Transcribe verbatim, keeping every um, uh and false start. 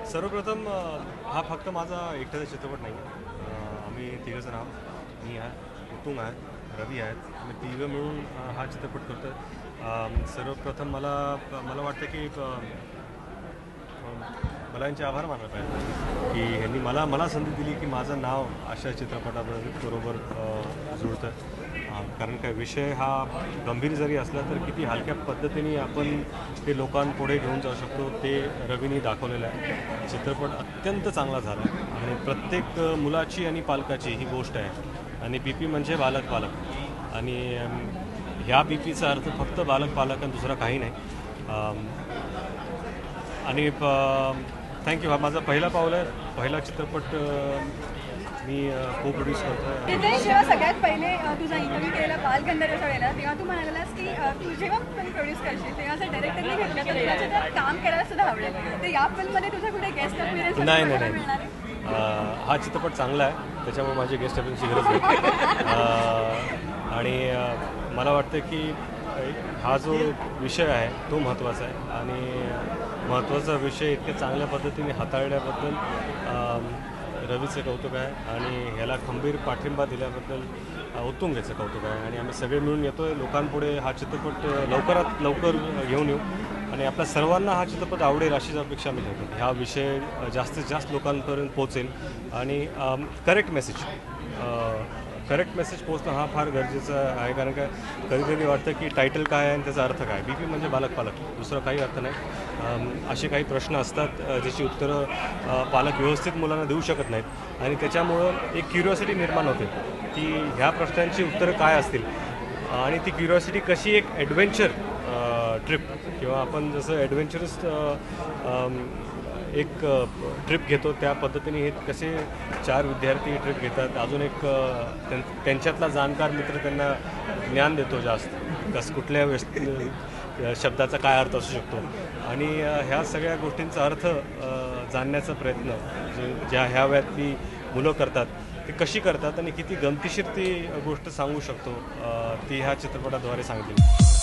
सर्वप्रथम अ, हा फक्त माझा एकट्याचा चित्रपट नाही आहे. आम्ही तिघंजण आहोत. मी आहे, उत्तुंग आहे, रवी आहेत. आम्ही तिघं मिळून अ, हा चित्रपट करतो आहे. सर्वप्रथम मला मला वाटतं की अ, मला यांचे आभार मानायला पाहिजे की ह्यांनी मला मला संधी दिली की माझं नाव अशा चित्रपटाबरोबर जुळतं. कारण काय विषय हा गंभीर जरी असला तर किती हलक्या पद्धतीने आपण ते लोकांपुढे घेऊन जाऊ शकतो ते रवीनी दाखवलेलं आहे. चित्रपट अत्यंत चांगला झाला आहे आणि प्रत्येक मुलाची आणि पालकाची ही गोष्ट आहे. आणि पी पी म्हणजे बालक पालक आणि ह्या पी पीचा अर्थ फक्त बालक पालक आणि दुसरा काही नाही. आणि थँक्यू. हा माझा पहिला पाऊल आहे. पहिला चित्रपट मी को प्रोड्यूस करतो आहे. रितेश, जेव्हा सगळ्यात पहिले तुझा इंटरव्ह्यू केलेला बालगंधर्वच्या वेळेला तेव्हा तू म्हणालास की तू जेव्हा फिल्म प्रोड्यूस करशील तेव्हा असं डायरेक्टरने घेतलं तर तुला त्याच्यात काम करायला सुद्धा आवडेल. तर या फिल्ममध्ये तुझा कुठे गेस्ट अपीअरन्स नाही नाही नाही हा चित्रपट चांगला आहे त्याच्यामुळे माझी गेस्ट अपीअरन्सची गरज नाही. आणि मला वाटतं की हा जो विषय आहे तो महत्त्वाचा आहे आणि महत्त्वाचा विषय इतक्या चांगल्या पद्धतीने हाताळल्याबद्दल रवीचं कौतुक आहे आणि ह्याला खंबीर पाठिंबा दिल्याबद्दल उत्तुंगचं कौतुक आहे. आणि आम्ही सगळे मिळून येतो आहे लोकांपुढे हा चित्रपट लवकरात लवकर घेऊन येऊ आणि आपल्या सर्वांना हा चित्रपट आवडेल अशीच अपेक्षा मी ठेवतो. हा विषय जास्तीत जास्त लोकांपर्यंत पोहोचेल आणि करेक्ट मेसेज करेक्ट मेसेज पोचणं हा फार गरजेचा आहे. कारण काय कधी कधी वाटतं की टायटल काय आहे आणि त्याचा अर्थ काय. बी पी म्हणजे बालक पालक, दुसरा काही अर्थ नाही. असे काही प्रश्न असतात ज्याची उत्तरं पालक व्यवस्थित मुलांना देऊ शकत नाहीत आणि त्याच्यामुळं एक क्युरिओसिटी निर्माण होते की ह्या प्रश्नांची उत्तरं काय असतील आणि ती क्युरिओसिटी कशी एक ॲडव्हेंचर ट्रिप किंवा आपण जसं ॲडव्हेंचरस एक ट्रिप घेतो त्या पद्धतीने हे कसे चार विद्यार्थी ट्रिप घेतात. अजून एक त्यांच्यातला जाणकार मित्र त्यांना ज्ञान देतो जास्त कसं कुठल्या शब्दाचा काय अर्थ असू शकतो आणि ह्या सगळ्या गोष्टींचा अर्थ जाणण्याचा प्रयत्न जे ज्या ह्या वयातली मुलं करतात ते कशी करतात आणि किती गमतीशीर ती गोष्ट सांगू शकतो ती ह्या चित्रपटाद्वारे सांगतील.